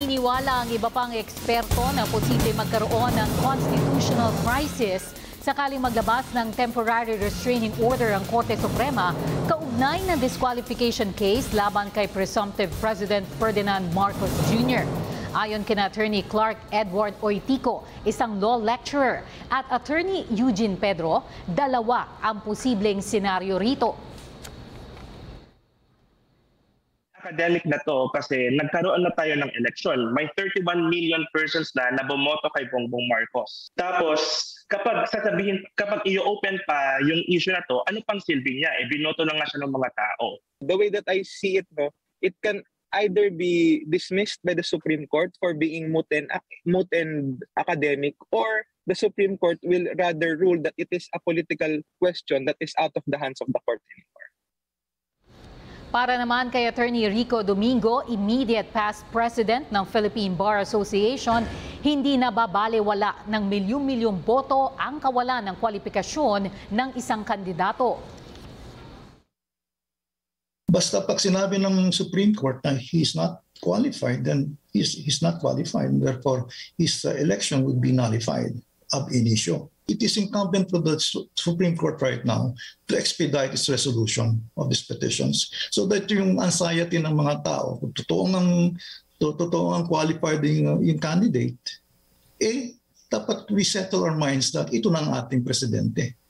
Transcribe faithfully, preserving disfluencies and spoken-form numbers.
Naniniwala ang iba pang eksperto na posible magkaroon ng constitutional crisis sakaling maglabas ng temporary restraining order ang Korte Suprema kaugnay ng disqualification case laban kay presumptive President Ferdinand Marcos Junior Ayon kina Attorney Clark Edward Oitico, isang law lecturer, at Attorney Eugene Pedro, dalawa ang posibleng senaryo rito. Academic na to kasi nagkaroon na tayo ng eleksyon. May thirty-one million persons na na bumoto kay Bongbong Marcos. Tapos, kapag sasabihin, kapag i-open pa yung issue na to, ano pang silbi niya? Eh, binoto na nga siya ng mga tao. The way that I see it, no, it can either be dismissed by the Supreme Court for being moot and, moot and academic, or the Supreme Court will rather rule that it is a political question that is out of the hands of the court anymore. Para naman kay Attorney Rico Domingo, immediate past president ng Philippine Bar Association, hindi nababalewala ng milyong-milyong boto ang kawalan ng kwalifikasyon ng isang kandidato. Basta pag sinabi ng Supreme Court na he's not qualified, then he's, he's not qualified. Therefore, his uh, election would be nullified ab initio. It is incumbent for the Supreme Court right now to expedite its resolution of these petitions so that yung anxiety ng mga tao, kung totoo ng, totoo ang qualified yung, yung candidate, eh, dapat we settle our minds that ito na ang ating presidente.